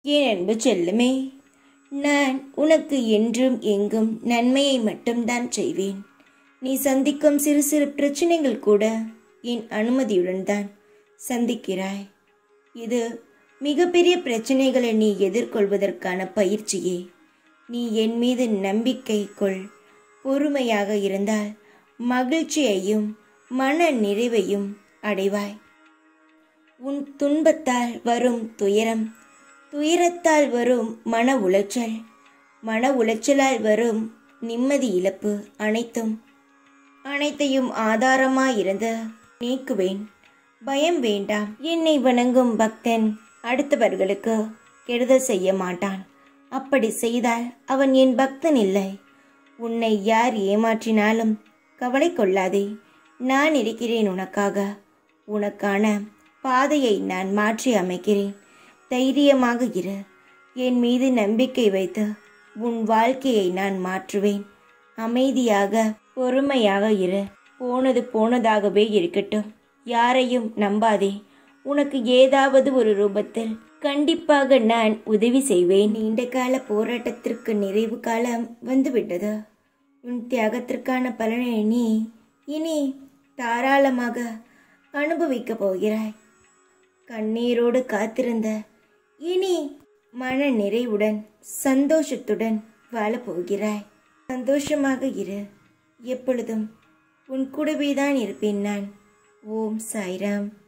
என் அன்பு செல்லுமே, நான் உனக்கு என்றும் எங்கும் நன்மையை மட்டும்தான் செய்வேன். நீ சந்திக்கும் சிறு சிறு பிரச்சனைகள் கூட என் அனுமதியுடன் தான் சந்திக்கிறாய். இது மிகப்பெரிய பிரச்சனைகளை நீ எதிர்கொள்வதற்கான பயிற்சியே. நீ என் மீது நம்பிக்கை கொள். பொறுமையாக இருந்தால் மகிழ்ச்சியையும் மன நிறைவையும் அடைவாய். உன் துன்பத்தால் வரும் துயரம், துயரத்தால் வரும் மன உளைச்சல், மன உளைச்சலால் வரும் நிம்மதி இழப்பு அனைத்தையும் ஆதாரமாயிருந்து நீக்குவேன். பயம் வேண்டாம். என்னை வணங்கும் பக்தன் அடுத்தவர்களுக்கு கெடுதல் செய்ய மாட்டான். அப்படி செய்தால் அவன் என் பக்தன் இல்லை. உன்னை யார் ஏமாற்றினாலும் கவலை கொள்ளாதே. நான் இருக்கிறேன் உனக்காக. உனக்கான பாதையை நான் மாற்றி அமைக்கிறேன். தைரியமாக இரு. என் மீது நம்பிக்கை வைத்து உன் வாழ்க்கையை நான் மாற்றுவேன். அமைதியாக பொறுமையாக இரு. போனது போனதாகவே இருக்கட்டும். யாரையும் நம்பாதே. உனக்கு ஏதாவது ஒரு ரூபத்தில் கண்டிப்பாக நான் உதவி செய்வேன். நீண்ட கால போராட்டத்திற்கு நிறைவு காலம் வந்துவிட்டது. உன் தியாகத்திற்கான பலனை நீ இனி தாராளமாக அனுபவிக்கப் போகிறாய். கண்ணீரோடு காத்திருந்த இனி மன நிறைவுடன் சந்தோஷத்துடன் வாழப்போகிறாய். சந்தோஷமாக இரு. எப்பொழுதும் உன் கூடவே தான் இருப்பேன் நான். ஓம் சாய்ராம்.